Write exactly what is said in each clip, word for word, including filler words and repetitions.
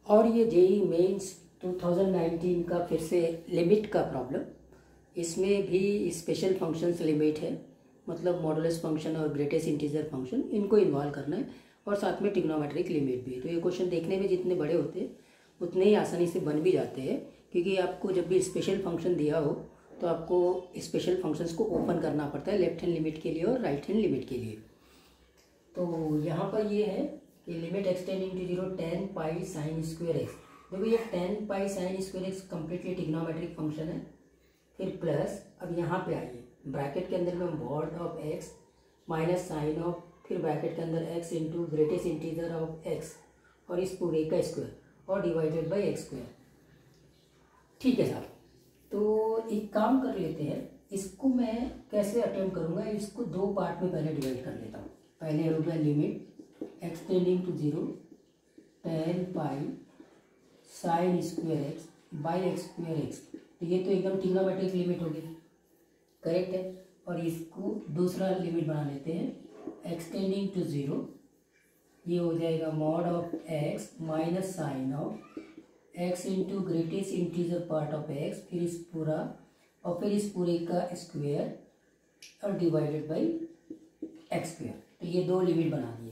और ये JEE mains दो हज़ार उन्नीस का फिर से लिमिट का प्रॉब्लम, इसमें भी स्पेशल फंक्शंस लिमिट है, मतलब मॉडुलस फंक्शन और ग्रेटेस्ट इंटीजर फंक्शन इनको इन्वॉल्व करना है, और साथ में ट्रिग्नोमेट्रिक लिमिट भी है। तो ये क्वेश्चन देखने में जितने बड़े होते हैं उतने ही आसानी से बन भी जाते हैं, क्योंकि आपको जब भी स्पेशल फंक्शन दिया हो तो आपको स्पेशल फंक्शंस को ओपन करना पड़ता है, लेफ्ट हैंड लिमिट के लिए और राइट हैंड लिमिट के लिए। तो यहाँ पर ये है कि limit extending to zero ten pi sine square x. देखो ये ten pi sine square x completely trigonometric function है। फिर प्लस, अब यहाँ पे आइए, ब्रैकेट के अंदर में mod of x minus sine of, फिर ब्रैकेट के अंदर x into greatest integer of x और इस पूरे का स्क्वायर और डिवाइडेड बाई एक्स स्क्वायर। ठीक है साहब, तो एक काम कर लेते हैं, इसको मैं कैसे अटेम्प्ट करूँगा, इसको दो पार्ट में पहले डिवाइड कर लेता हूँ। पहले हो गया limit extending to zero ten pi sine square x by x square x. तो ये तो एकदम ट्रिग्नोमेट्रिक लिमिट होगी, करेक्ट है। और इसको दूसरा लिमिट बना लेते हैं एक्सटेंडिंग टू ज़ीरो, ये हो जाएगा mod of x minus sine of x into greatest integer part of x, फिर इस पूरा और फिर इस पूरे का स्क्वायर और डिवाइडेड बाई एक्स स्क्वायर। तो ये दो लिमिट बना दिए।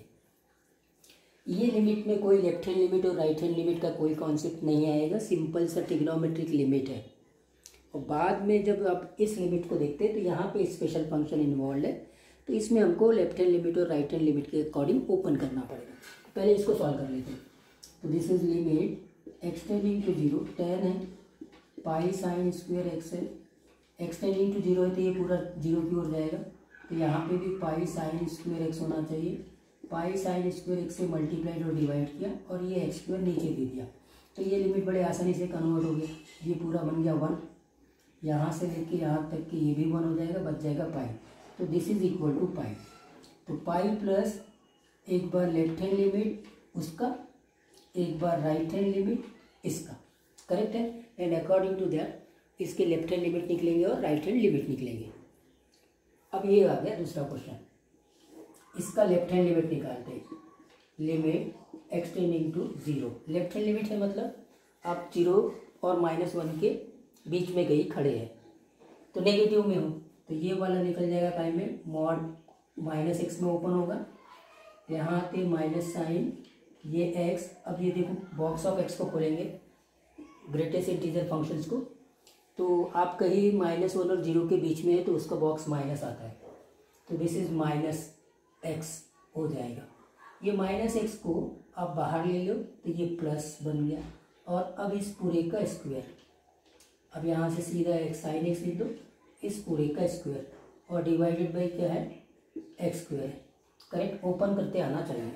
ये लिमिट में कोई लेफ्ट हैंड लिमिट और राइट हैंड लिमिट का कोई कॉन्सेप्ट नहीं आएगा, सिंपल सा ट्रिग्नोमेट्रिक लिमिट है। और बाद में जब आप इस लिमिट को देखते हैं तो यहाँ पे स्पेशल फंक्शन इन्वॉल्व है, तो इसमें हमको लेफ्ट हैंड लिमिट और राइट हैंड लिमिट के अकॉर्डिंग ओपन करना पड़ेगा। पहले इसको सॉल्व कर लेते हैं। तो this is limit extending to zero, ten है पाई साइन स्क्वायर एक्स है, एक्सटेंडिंग टू जीरो है तो ये पूरा जीरो की ओर जाएगा, तो यहाँ पे भी पाई साइन स्क्वायर एक्स होना चाहिए। पाई साइन स्क्वायर एक्स से मल्टीप्लाइड और डिवाइड किया और ये एक्स स्क्वायर नीचे दे दिया, तो ये लिमिट बड़े आसानी से कन्वर्ट हो गया। ये पूरा बन गया वन, यहाँ से लेके यहाँ तक कि ये भी वन हो जाएगा, बच जाएगा पाई। तो this is equal to pi. तो पाई प्लस एक बार लेफ्ट हैंड लिमिट उसका, एक बार राइट हैंड लिमिट इसका, करेक्ट है। एंड अकॉर्डिंग टू दैट इसके लेफ्ट हैंड लिमिट निकलेंगे और राइट हैंड लिमिट निकलेंगे। अब ये आ गया दूसरा क्वेश्चन, इसका लेफ्ट हैंड लिमिट निकालते हैं। Limit extending to zero, left hand limit है मतलब आप जीरो और माइनस वन के बीच में गई खड़े हैं, तो नेगेटिव में हो तो ये वाला निकल जाएगा टाइम में, मॉड माइनस एक्स में ओपन होगा, यहाँ पे माइनस साइन ये एक्स। अब ये देखो बॉक्स ऑफ एक्स को खोलेंगे, ग्रेटेस्ट इंटीजर फंक्शंस को, तो आप कहीं माइनस वन और जीरो के बीच में है तो उसका बॉक्स माइनस आता है, तो दिस इज माइनस एक्स हो जाएगा। ये माइनस एक्स को आप बाहर ले लो तो ये प्लस बन गया, और अब इस पूरे का स्क्वायर, अब यहाँ से सीधा एक साइन एक्स लिख दो, इस पूरे का स्क्वायर और डिवाइडेड बाई क्या है एक्स स्क्वायर है, करेक्ट। ओपन करते आना चाहिए।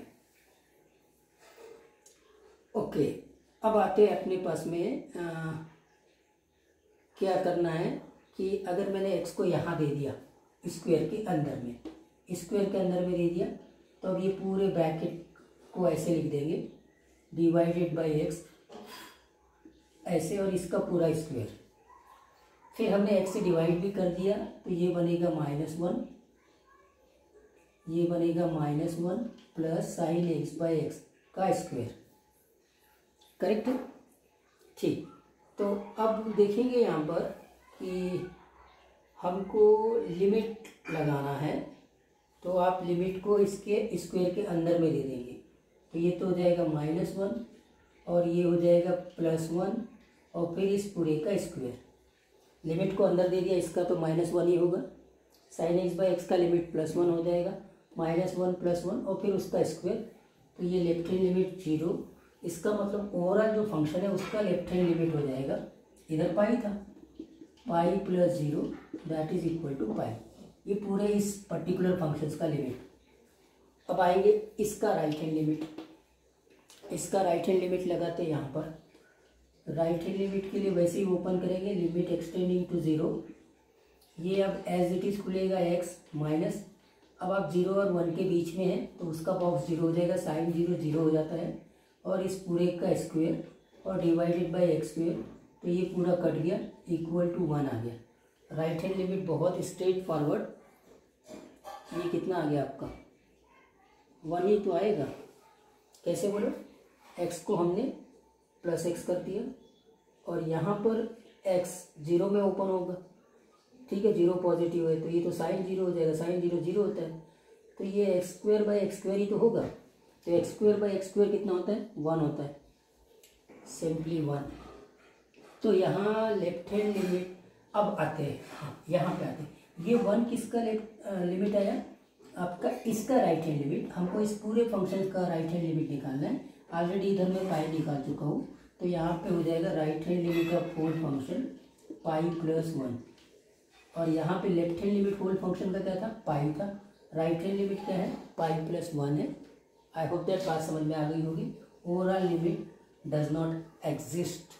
ओके, अब आते हैं अपने पास में आ, क्या करना है कि अगर मैंने एक्स को यहाँ दे दिया स्क्वायर के अंदर में, स्क्वायर के अंदर में दे दिया, तो अब ये पूरे ब्रैकेट को ऐसे लिख देंगे डिवाइडेड बाई एक्स ऐसे, और इसका पूरा स्क्वायर। फिर हमने एक्स से डिवाइड भी कर दिया तो ये बनेगा माइनस वन, ये बनेगा minus one plus sine x by x का स्क्वायर, करेक्ट है। ठीक, तो अब देखेंगे यहाँ पर कि हमको लिमिट लगाना है, तो आप लिमिट को इसके स्क्वायर के अंदर में दे देंगे, तो ये तो हो जाएगा माइनस वन और ये हो जाएगा प्लस वन और फिर इस पूरे का स्क्वायर। लिमिट को अंदर दे दिया, इसका तो माइनस वन ही होगा, साइन एक्स बाई एक्स का लिमिट प्लस वन हो जाएगा, माइनस वन प्लस वन और फिर उसका स्क्वायर, तो ये लेफ्ट हैंड लिमिट जीरो, इसका मतलब ओवरऑल जो फंक्शन है उसका लेफ्ट हैंड लिमिट हो जाएगा, इधर पाई था, pi plus zero that is equal to pi, ये पूरे इस पर्टिकुलर फंक्शंस का लिमिट। अब आएंगे इसका राइट हैंड लिमिट, इसका राइट हैंड लिमिट लगाते हैं यहाँ पर। राइट हैंड लिमिट के लिए वैसे ही ओपन करेंगे, लिमिट एक्सटेंडिंग टू ज़ीरो, ये अब एज इट इज़ खुलेगा एक्स माइनस, अब आप जीरो और वन के बीच में हैं तो उसका बॉक्स जीरो हो जाएगा, साइन जीरो जीरो हो जाता है, और इस पूरे का स्क्वायर और डिवाइडेड बाई एक्स स्क्वायर, तो ये पूरा कट गया, इक्वल टू वन आ गया। राइट हैंड लिमिट बहुत स्ट्रेट फॉरवर्ड, ये कितना आ गया आपका, वन ही तो आएगा। कैसे बोलो, एक्स को हमने प्लस एक्स कर दिया, और यहाँ पर एक्स जीरो में ओपन होगा, ठीक है, जीरो पॉजिटिव है तो ये तो साइन जीरो हो जाएगा, साइन जीरो जीरो होता है, तो ये x square by x square ही तो होगा, तो x square by x square कितना होता है, वन होता है, सिंपली वन। तो यहाँ लेफ्ट हैंड लिमिट अब आते हैं, हाँ यहाँ पे आते हैं, ये वन किसका लिमिट आया, आपका इसका राइट हैंड लिमिट। हमको इस पूरे फंक्शन का राइट हैंड लिमिट निकालना है, ऑलरेडी इधर मैं पाई निकाल चुका हूँ, तो यहाँ पे हो जाएगा right hand limit of whole function pi plus one, और यहाँ पे left hand limit whole function का क्या था, पाई था, राइट हैंड लिमिट क्या है, पाई प्लस वन है। आई होप दैट बात समझ में आ गई होगी। Overall limit does not exist